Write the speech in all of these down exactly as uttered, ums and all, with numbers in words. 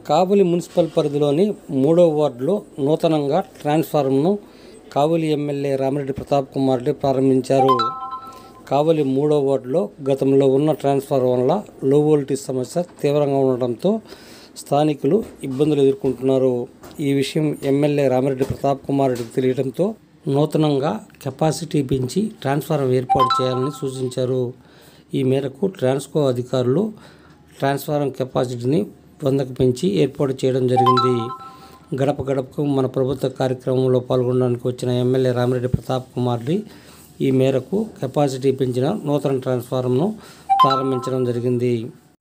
కావలి municipal పరిధిలోని మూడో వార్డులో నూతనంగా ట్రాన్స్ఫార్మర్ను కావలి ఎమ్మెల్యే రామిరెడ్డి ప్రతాప్ కుమార్ రెడ్డి ప్రారంభించారు. కావలి మూడో వార్డులో గతంలో ఉన్న ట్రాన్స్ఫార్మర్ వల్ల లో వోల్టేజ్ సమస్య తీవ్రంగా ఉండడంతో స్థానికులు ఇబ్బందులు ఎదుర్కొంటున్నారు. ఈ విషయం ఎమ్మెల్యే రామిరెడ్డి ప్రతాప్ కుమార్ రెడ్డికి తెలియడంతో నూతనంగా కెపాసిటీ పెంచి ట్రాన్స్ఫార్మర్ ఏర్పాటు చేయాలని సూచించారు. ఈ మేరకు ట్రాన్స్కో అధికారులు ట్రాన్స్ఫార్మర్ కెపాసిటీని వందకు పెంచి ఏర్పాటు చేయడం జరిగింది. గడప గడపకు మన ప్రభుత్వ కార్యక్రమంలో పాల్గొనడానికి వచ్చిన ఎమ్మెల్యే రామిరెడ్డి ప్రతాప్ కుమార్ రెడ్డి ఈ మేరకు కెపాసిటీ పెంచిన నూతన ట్రాన్స్ఫార్మర్ను ప్రారంభించడం జరిగింది.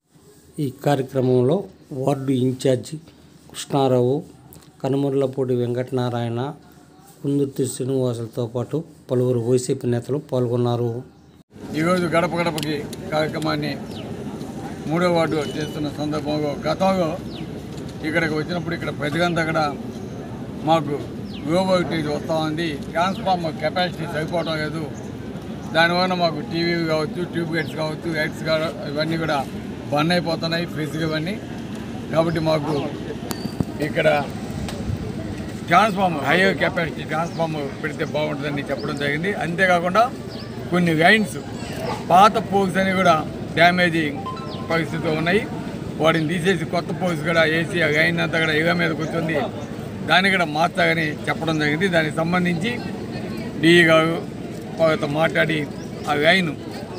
ఈ కార్యక్రమంలో వార్డు ఇన్ఛార్జి కృష్ణారావు, కనుమర్లపూడి వెంకటనారాయణ, కుందుర్తి శ్రీనివాసులతో పాటు పలువురు వైసీపీ నేతలు పాల్గొన్నారు. ఈరోజు గడప గడపకి కార్యక్రమాన్ని మూడో వార్డు చేస్తున్న సందర్భంలో గతంలో ఇక్కడికి వచ్చినప్పుడు ఇక్కడ ప్రతిగంతా కూడా మాకు లో వోల్టేజ్ వస్తూ ఉంది, ట్రాన్స్ఫార్మర్ కెపాసిటీ సరిపోవడం లేదు, దానివల్ల మాకు టీవీ కావచ్చు, ట్యూబ్ లైట్స్ కావచ్చు, లైట్స్ ఇవన్నీ కూడా బంద్ అయిపోతున్నాయి, ఫ్రిడ్జ్లు ఇవన్నీ. కాబట్టి మాకు ఇక్కడ ట్రాన్స్ఫార్మర్ హై కెపాసిటీ ట్రాన్స్ఫార్మర్ పెడితే బాగుంటుందని చెప్పడం జరిగింది. అంతేకాకుండా కొన్ని లైన్స్ పాత పోల్స్ అని కూడా డ్యామేజ్ పరిస్థితులు ఉన్నాయి, వాటిని తీసేసి కొత్త పోల్స్ కూడా వేసి ఆ లైన్ అంతా కూడా ఇళ్ళ మీద కూర్చుంది, దాన్ని కూడా మార్చాలని చెప్పడం జరిగింది. దానికి సంబంధించి డిఈ గారు వాళ్ళతో మాట్లాడి ఆ లైన్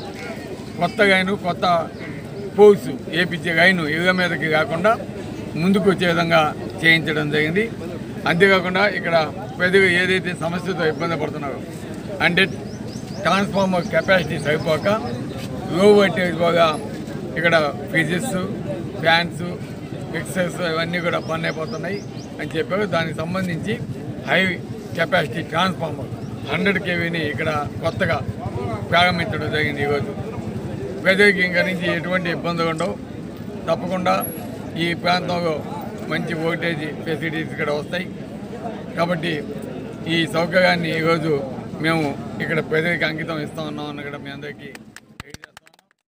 కొత్త లైను కొత్త పోల్స్ వేయించే లైను ఇళ్ళ మీదకి కాకుండా ముందుకు వచ్చే విధంగా చేయించడం జరిగింది. అంతేకాకుండా ఇక్కడ ప్రజలు ఏదైతే సమస్యతో ఇబ్బంది పడుతున్నారో అంటే ట్రాన్స్ఫార్మర్ కెపాసిటీ సరిపోక లో వోల్టేజ్ బాగా ఇక్కడ ఫ్రిడ్జెస్, ఫ్యాన్స్, మిక్సర్స్ ఇవన్నీ కూడా బంద్ అయిపోతున్నాయి అని చెప్పారు. దానికి సంబంధించి హై కెపాసిటీ ట్రాన్స్ఫార్మర్ హండ్రెడ్ కేవీని ఇక్కడ కొత్తగా ప్రారంభించడం జరిగింది. ఈరోజు ప్రజలకి ఇంకా నుంచి ఎటువంటి ఇబ్బందులు ఉండవు, తప్పకుండా ఈ ప్రాంతంలో మంచి వోల్టేజ్ ఫెసిలిటీస్ ఇక్కడ వస్తాయి. కాబట్టి ఈ సౌకర్యాన్ని ఈరోజు మేము ఇక్కడ ప్రజలకి అంకితం ఇస్తా ఉన్నామని కూడా మీ అందరికీ